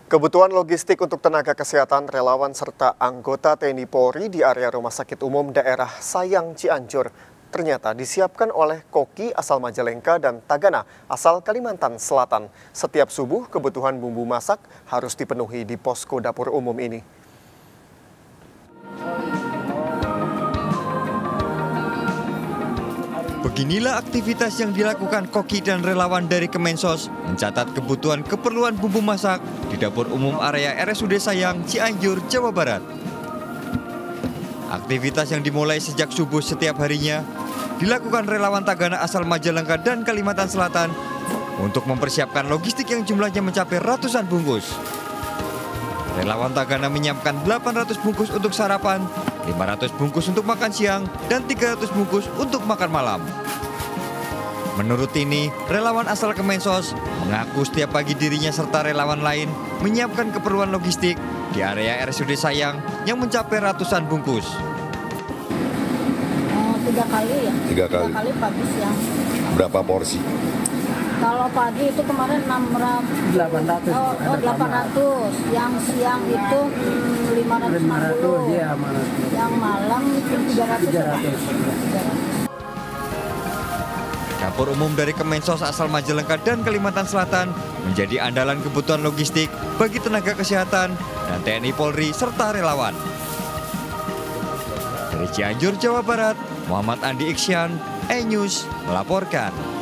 Kebutuhan logistik untuk tenaga kesehatan, relawan, serta anggota TNI Polri di area Rumah Sakit Umum Daerah Sayang Cianjur ternyata disiapkan oleh koki asal Majalengka dan tagana asal Kalimantan Selatan. Setiap subuh, kebutuhan bumbu masak harus dipenuhi di posko dapur umum ini. Beginilah aktivitas yang dilakukan koki dan relawan dari Kemensos mencatat kebutuhan keperluan bumbu masak di dapur umum area RSUD Sayang, Cianjur, Jawa Barat. Aktivitas yang dimulai sejak subuh setiap harinya dilakukan relawan tagana asal Majalengka dan Kalimantan Selatan untuk mempersiapkan logistik yang jumlahnya mencapai ratusan bungkus. Relawan tagana menyiapkan 800 bungkus untuk sarapan, 500 bungkus untuk makan siang, dan 300 bungkus untuk makan malam. Menurut ini, relawan asal Kemensos mengaku setiap pagi dirinya serta relawan lain menyiapkan keperluan logistik di area RSUD Sayang yang mencapai ratusan bungkus. 3 kali ya? 3 kali. 3 kali pagi siang. Berapa porsi? Kalau pagi itu kemarin 800. 800. Yang siang itu 560. Iya, yang malam itu 300. Dapur umum dari Kemensos asal Majalengka dan Kalimantan Selatan menjadi andalan kebutuhan logistik bagi tenaga kesehatan dan TNI Polri serta relawan. Dari Cianjur, Jawa Barat, Muhammad Andi Iksyan, E-News melaporkan.